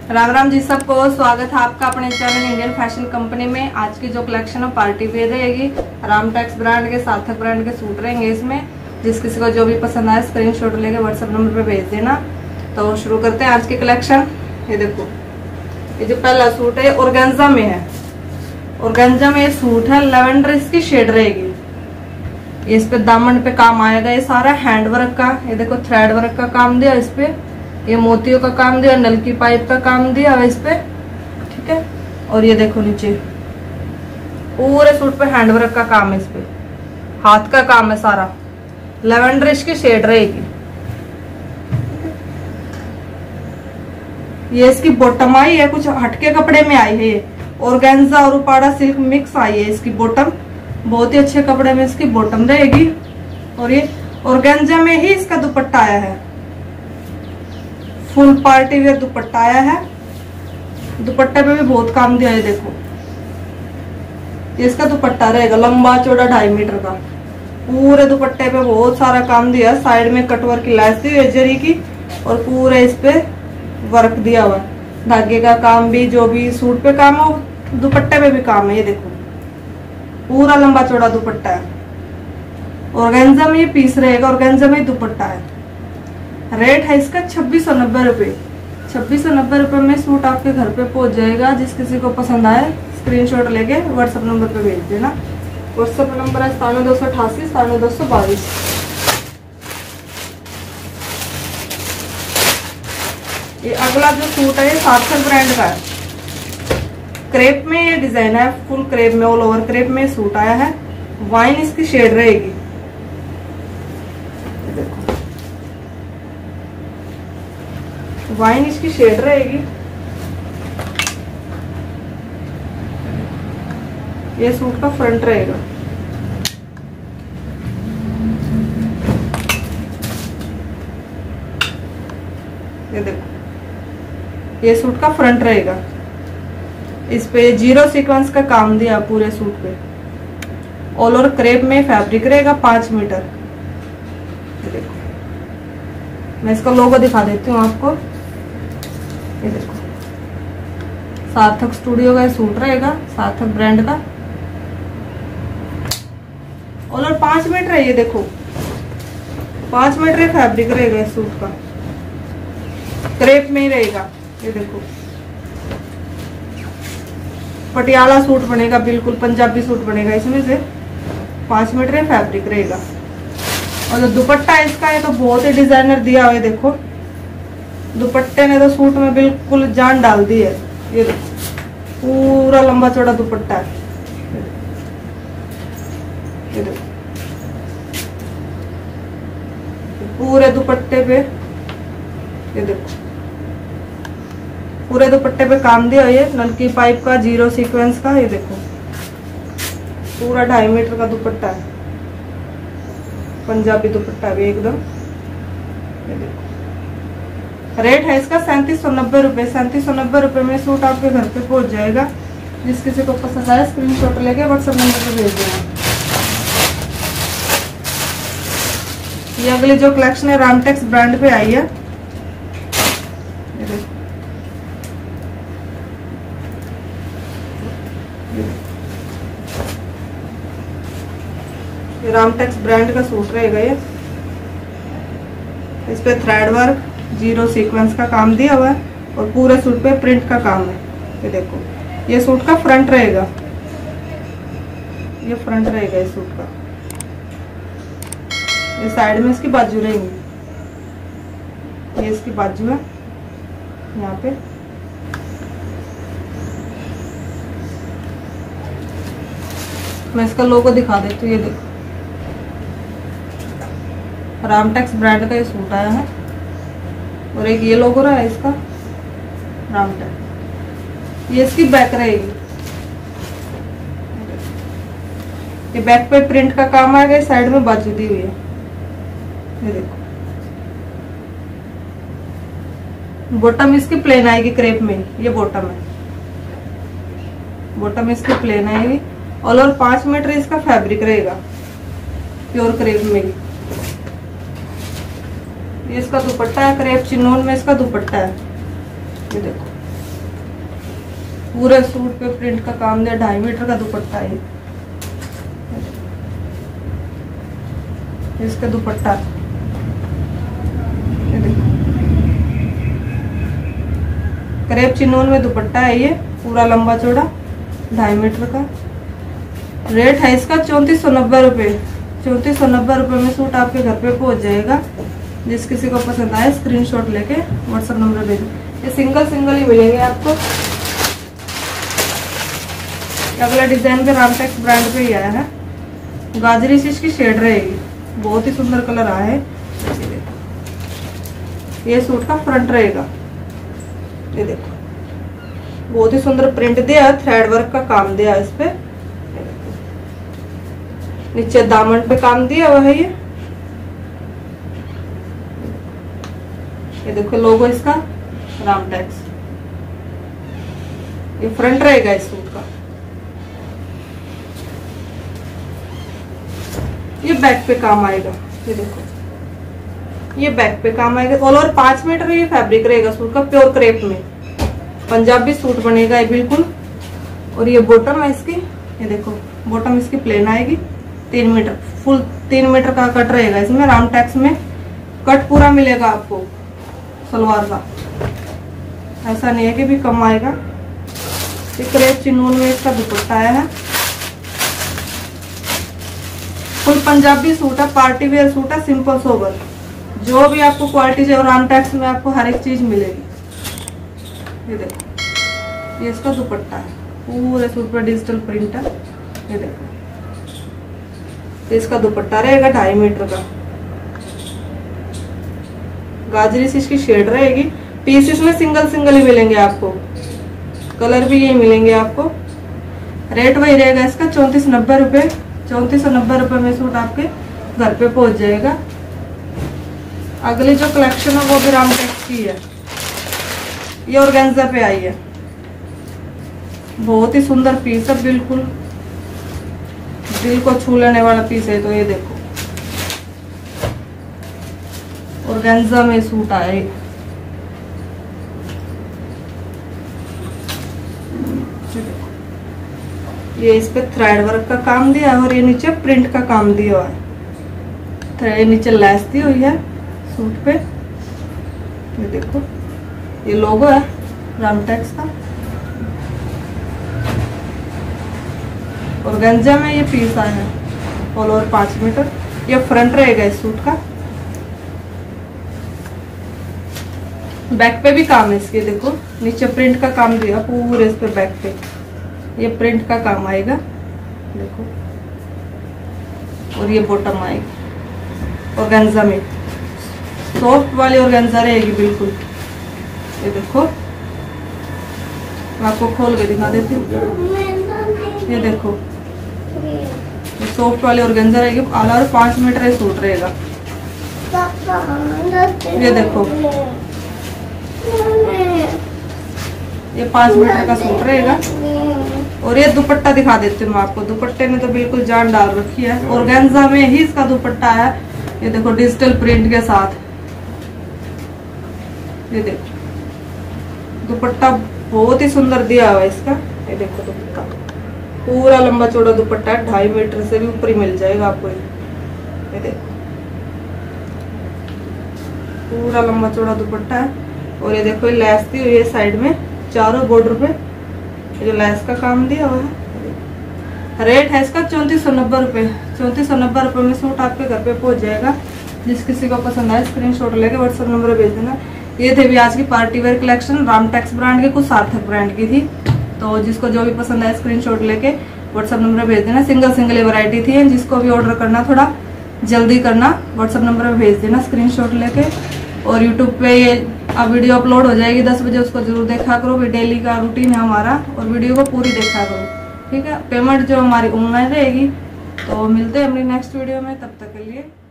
राम राम जी सबको, स्वागत है आपका अपने चैनल इंडियन फैशन कंपनी में। आज की जो कलेक्शन है पार्टी वेयर रहेगी। रामटेक्स ब्रांड के, सार्थक ब्रांड के सूट रहेंगे इसमें। जिस किसी को जो भी पसंद आए स्क्रीनशॉट लेके व्हाट्सएप नंबर पे भेज देना। तो शुरू करते हैं आज की कलेक्शन। ये देखो, ये जो पहला सूट है ऑर्गेन्जा में है। ऑर्गेन्जा में ये सूट है, लेवेंडर इसकी शेड रहेगी। ये इस पे दामन पे काम आएगा। ये सारा हैंड वर्क का, ये देखो थ्रेड वर्क का काम दिया इस पे। ये मोतियों का काम दिया, नल की पाइप का काम दिया है इस पे, ठीक है। और ये देखो नीचे पूरे सूट पे हैंड वर्क का काम है, इस पे हाथ का काम है सारा। लेवेंडर इसकी शेड रहेगी। ये इसकी बॉटम आई है, कुछ हटके कपड़े में आई है। ये ऑर्गेन्जा और उपाड़ा सिल्क मिक्स आई है इसकी बॉटम। बहुत ही अच्छे कपड़े में इसकी बॉटम रहेगी। और ये ऑर्गेन्जा में ही इसका दुपट्टा आया है। फुल पार्टी वेयर दुपट्टा आया है। दुपट्टे पे भी बहुत काम दिया है। देखो ये इसका दुपट्टा रहेगा, लंबा चौड़ा 2.5 मीटर का। पूरे दुपट्टे पे बहुत सारा काम दिया है। साइड में कटवर्क की लैस दी हुई है जरी की, और पूरे इस पे वर्क दिया हुआ है। धागे का काम भी, जो भी सूट पे काम हो दुपट्टे पे भी काम है। ये देखो पूरा लंबा चौड़ा दुपट्टा है। ऑर्गेन्जा में ये पीस रहेगा, ऑर्गेन्जा में दुपट्टा है। रेट है इसका 2690 रुपये। 2690 रुपये में सूट आपके घर पे पहुंच जाएगा। जिस किसी को पसंद आए स्क्रीनशॉट लेके व्हाट्सएप नंबर पे भेज देना। व्हाट्सएप नंबर है 9288 9222। ये अगला जो सूट है ये सार्थक ब्रांड का है। क्रेप में ये डिजाइन है, फुल क्रेप में, ऑल ओवर क्रेप में सूट आया है। वाइन इसकी शेड रहेगी। देखो वाइन इसकी शेड रहेगी। ये सूट का फ्रंट रहेगा। ये देखो ये सूट का फ्रंट रहेगा। इस पे 0 सीक्वेंस का काम दिया पूरे सूट पे। ऑल ओवर क्रेप में फैब्रिक रहेगा 5 मीटर। ये देखो मैं इसका लोगो दिखा देती हूँ आपको। ये देखो सार्थक स्टूडियो का सूट रहेगा, सार्थक ब्रांड का। ऑल ओवर 5 मीटर है। ये देखो 5 मीटर फैब्रिक रहेगा इस सूट का। क्रेप में ही रहेगा। ये देखो पटियाला सूट बनेगा, बिल्कुल पंजाबी सूट बनेगा इसमें से। 5 मीटर फैब्रिक रहेगा। और जो दुपट्टा है इसका, ये तो बहुत ही डिजाइनर दिया हुआ है। देखो दुपट्टे ने तो सूट में बिल्कुल जान डाल दी है। ये देखो पूरा लंबा चौड़ा दुपट्टा है। ये देखो पूरे दुपट्टे पे, ये देखो पूरे दुपट्टे पे काम दिया है। नल की पाइप का, 0 सीक्वेंस का। ये देखो पूरा 2.5 मीटर का दुपट्टा है। पंजाबी दुपट्टा भी एकदम। ये देखो रेट है इसका 3790 रुपये। 3790 रुपये में सूट आपके घर पे पहुंच जाएगा। जिस किसी को पसंद आए स्क्रीनशॉट लेके व्हाट्सएप नंबर पे भेज देना। ये अगली जो कलेक्शन है रामटेक्स ब्रांड पे आई है। ये देखो रामटेक्स ब्रांड का सूट रहेगा ये। इस पे थ्रेड वर्क, 0 सीक्वेंस का काम दिया हुआ है, और पूरे सूट पे प्रिंट का काम है। ये देखो ये सूट का फ्रंट रहेगा। ये फ्रंट रहेगा इस सूट का। ये साइड में इसकी बाजू रहेंगी। ये इसकी बाजू है यहाँ पे। मैं इसका लोगो दिखा देती हूँ। ये देखो रामटेक्स ब्रांड का ये सूट आया है। और एक ये लोगो रहा है इसका रामटेक्स। ये इसकी बैक रहेगी। ये बैक पे प्रिंट का काम आएगा। साइड में बाजू दी हुई है। ये देखो बॉटम इसकी प्लेन आएगी क्रेप में। ये बॉटम है, बॉटम इसकी प्लेन आएगी। ऑल ओवर 5 मीटर इसका फैब्रिक रहेगा, प्योर क्रेप में ही। ये इसका दुपट्टा है, क्रेप चिनोन में इसका दुपट्टा है। ये देखो पूरे सूट पे प्रिंट का काम दिया, 2.5 मीटर का दुपट्टा है। इसका दुपट्टा ये देखो, क्रेप चिनोन में दुपट्टा है ये, पूरा लंबा चौड़ा 2.5 मीटर का। रेट है इसका 3490 रुपये। 3490 रुपये में सूट आपके घर पे पहुंच जाएगा। जिस किसी को पसंद आए स्क्रीनशॉट लेके व्हाट्सएप नंबर भेजें। ये सिंगल सिंगल ही मिलेंगे आपको। अगला डिजाइन पे रामटेक्स ब्रांड पे ही आया है, गाजरी सी इसकी शेड रहेगी, बहुत ही सुंदर कलर आया है। ये सूट का फ्रंट रहेगा, ये देखो बहुत ही सुंदर प्रिंट दिया, थ्रेड वर्क का काम दिया इस पे। नीचे दामन पे काम दिया हुआ है ये देखो लोगो इसका रामटेक्स। ये फ्रंट रहेगा इस सूट का। ये बैक पे काम आएगा, ये देखो ये बैक पे काम आएगा। ऑल ओवर 5 मीटर ये फैब्रिक रहेगा सूट का, प्योर क्रेप में पंजाबी सूट बनेगा ये बिल्कुल। और ये बॉटम है इसकी, ये देखो बॉटम इसकी प्लेन आएगी, 3 मीटर फुल 3 मीटर का कट रहेगा इसमें। रामटेक्स में कट पूरा मिलेगा आपको सलवार का, ऐसा नहीं है कि भी कम आएगा। ये क्रेप चिनून में इसका दुपट्टा आया है। फुल पंजाबी सूट है, पार्टी वेयर सूट है, सिंपल सोबर। जो भी आपको क्वालिटी चाहिए रामटेक्स में आपको हर एक चीज मिलेगी। ये देखो ये इसका दुपट्टा है, पूरे सूट पर डिजिटल प्रिंट है। ये देखो इसका दुपट्टा रहेगा 2.5 मीटर का, गाजरी सी इसकी शेड रहेगी। पीस इसमें सिंगल सिंगल ही मिलेंगे आपको, कलर भी यही मिलेंगे आपको। रेट वही रहेगा इसका 3490 रुपये। 3490 रुपये में सूट आपके घर पे पहुंच जाएगा। अगली जो कलेक्शन है वो भी रामटेक्स की है, ये ऑर्गेन्जा पे आई है। बहुत ही सुंदर पीस है, बिल्कुल दिल को छू लेने वाला पीस है। तो ये देखो ऑर्गेन्जा में सूट आए, ये इस पे थ्रेड वर्क का काम दिया है और ये नीचे प्रिंट का काम दिया हुआ है। थ्रेड नीचे लेस दी हुई है सूट पे। ये देखो ये लोगो है रामटेक्स का। ऑर्गेन्जा में ये पीस आया है, ऑल ओवर 5 मीटर। ये फ्रंट रहेगा इस सूट का। बैक पे भी काम है इसके, देखो नीचे प्रिंट का काम दिया पूरे इस पे। बैक पे ये प्रिंट का काम आएगा देखो, और ये बॉटम आएगी ऑर्गेन्जा में, सॉफ्ट वाली ऑर्गेन्जा रहेगी बिल्कुल। ये देखो मैं आपको खोल के दिखा देती हूँ। ये देखो ये सॉफ्ट वाली ऑर्गेन्जा रहेगी, ऑल ओवर 5 मीटर ये सूट रहेगा। ये देखो ये 5 मीटर का सूट रहेगा। और ये दुपट्टा दिखा देती हूँ मैं आपको। दुपट्टे ने तो बिल्कुल जान डाल रखी है, ऑर्गेन्जा में ही इसका दुपट्टा है। ये देखो डिजिटल प्रिंट के साथ। ये देखो दुपट्टा बहुत ही सुंदर दिया हुआ है इसका। ये देखो दुपट्टा पूरा लंबा चौड़ा दुपट्टा है, 2.5 मीटर से भी ऊपर ही मिल जाएगा आपको। ये देखो पूरा लंबा चौड़ा दुपट्टा है। और ये देखो ये लेस दी हुई है साइड में, चारों बॉर्डर पे जो लेस का काम दिया हुआ है। रेट है इसका 3490 रुपये। 3490 रुपये में सूट आपके घर पे पहुंच जाएगा। जिस किसी को पसंद आए स्क्रीनशॉट लेके व्हाट्सएप नंबर भेज देना। ये थे भी आज की party wear collection Ramtex brand के, कुछ सार्थक ब्रांड की थी। तो जिसको जो भी पसंद आए स्क्रीनशॉट लेके व्हाट्सएप नंबर भेज देना। सिंगल सिंगल वैरायटी थी, जिसको भी ऑर्डर करना थोड़ा जल्दी करना, व्हाट्सएप नंबर पे भेज देना स्क्रीनशॉट लेके। और यूट्यूब पे ये अब वीडियो अपलोड हो जाएगी 10 बजे, उसको जरूर देखा करो। डेली का रूटीन है हमारा, और वीडियो को पूरी देखा करो, ठीक है। पेमेंट जो हमारी ऑनलाइन रहेगी। तो मिलते हैं अपनी नेक्स्ट वीडियो में, तब तक के लिए